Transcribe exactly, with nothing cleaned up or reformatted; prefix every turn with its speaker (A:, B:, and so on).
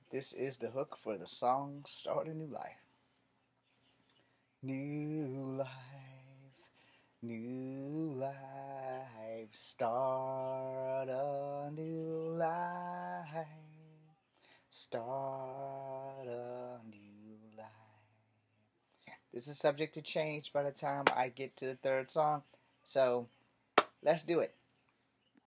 A: This is the hook for the song Start a New Life. New life, new life, start a new life, start a new life. This is subject to change by the time I get to the third song, so let's do it.